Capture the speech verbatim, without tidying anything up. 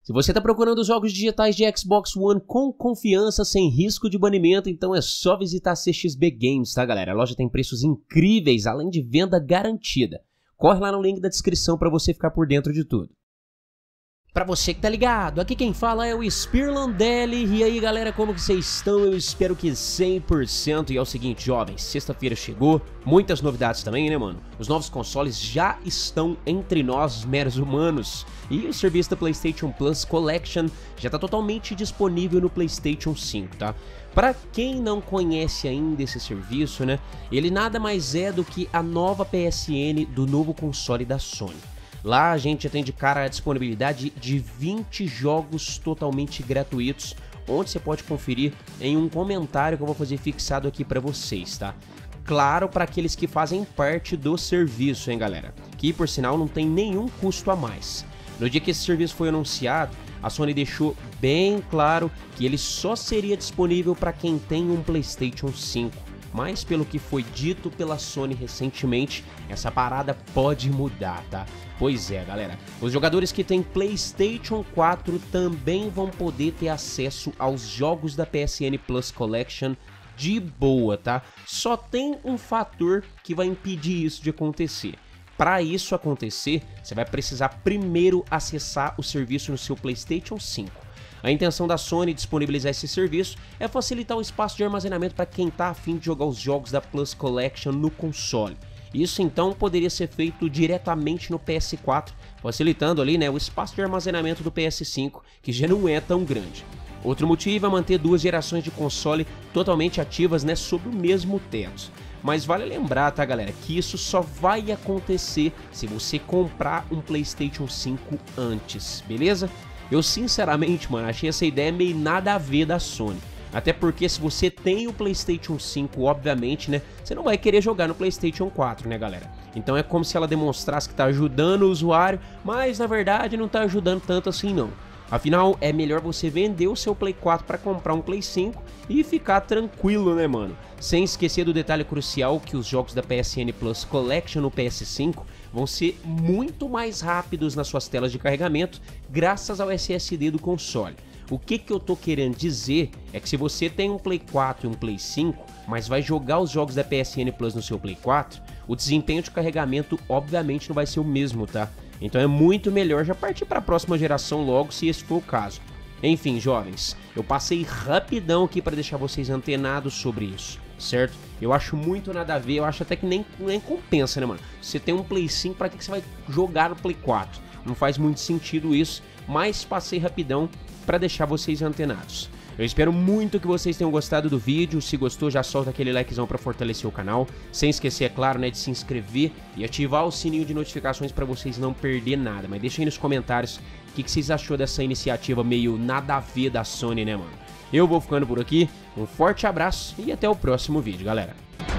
Se você está procurando os jogos digitais de Xbox One com confiança, sem risco de banimento, então é só visitar a C X B Games, tá galera? A loja tem preços incríveis, além de venda garantida. Corre lá no link da descrição para você ficar por dentro de tudo. Pra você que tá ligado, aqui quem fala é o Spearlandelli. E aí galera, como que vocês estão? Eu espero que cem por cento. E é o seguinte, jovens, sexta-feira chegou, muitas novidades também, né mano? Os novos consoles já estão entre nós, meros humanos. E o serviço da PlayStation Plus Collection já tá totalmente disponível no PlayStation cinco, tá? Pra quem não conhece ainda esse serviço, né? Ele nada mais é do que a nova P S N do novo console da Sony. Lá a gente já tem de cara a disponibilidade de vinte jogos totalmente gratuitos, onde você pode conferir em um comentário que eu vou fazer fixado aqui para vocês, tá? Claro, para aqueles que fazem parte do serviço, hein galera? Que por sinal não tem nenhum custo a mais. No dia que esse serviço foi anunciado, a Sony deixou bem claro que ele só seria disponível para quem tem um PlayStation cinco. Mas pelo que foi dito pela Sony recentemente, essa parada pode mudar, tá? Pois é, galera. Os jogadores que têm PlayStation quatro também vão poder ter acesso aos jogos da P S N Plus Collection de boa, tá? Só tem um fator que vai impedir isso de acontecer. Para isso acontecer, você vai precisar primeiro acessar o serviço no seu PlayStation cinco. A intenção da Sony disponibilizar esse serviço é facilitar o espaço de armazenamento para quem está a fim de jogar os jogos da Plus Collection no console. Isso então poderia ser feito diretamente no P S quatro, facilitando ali, né, o espaço de armazenamento do P S cinco, que já não é tão grande. Outro motivo é manter duas gerações de console totalmente ativas, né, sob o mesmo teto. Mas vale lembrar, tá galera, que isso só vai acontecer se você comprar um PlayStation cinco antes, beleza? Eu sinceramente, mano, achei essa ideia meio nada a ver da Sony. Até porque se você tem o PlayStation cinco, obviamente, né, você não vai querer jogar no PlayStation quatro, né, galera? Então é como se ela demonstrasse que tá ajudando o usuário, mas na verdade não tá ajudando tanto assim não. Afinal, é melhor você vender o seu Play quatro para comprar um Play cinco e ficar tranquilo, né, mano? Sem esquecer do detalhe crucial que os jogos da P S N Plus Collection no P S cinco vão ser muito mais rápidos nas suas telas de carregamento graças ao S S D do console. O que que eu tô querendo dizer é que se você tem um Play quatro e um Play cinco, mas vai jogar os jogos da P S N Plus no seu Play quatro, o desempenho de carregamento obviamente não vai ser o mesmo, tá? Então é muito melhor já partir para a próxima geração logo, se esse for o caso. Enfim, jovens, eu passei rapidão aqui para deixar vocês antenados sobre isso, certo? Eu acho muito nada a ver, eu acho até que nem, nem compensa, né, mano? Você tem um Play cinco, para que você vai jogar no Play quatro? Não faz muito sentido isso, mas passei rapidão para deixar vocês antenados. Eu espero muito que vocês tenham gostado do vídeo. Se gostou, já solta aquele likezão para fortalecer o canal. Sem esquecer, é claro, né, de se inscrever e ativar o sininho de notificações para vocês não perder nada. Mas deixa aí nos comentários o que, que vocês achou dessa iniciativa meio nada a ver da Sony, né, mano? Eu vou ficando por aqui. Um forte abraço e até o próximo vídeo, galera.